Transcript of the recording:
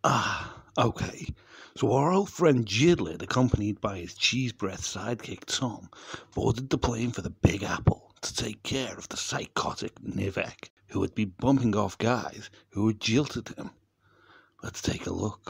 Okay. So our old friend Gidlet, accompanied by his cheese breath sidekick Tom, boarded the plane for the Big Apple to take care of the psychotic Nivek, who had been bumping off guys who had jilted him. Let's take a look.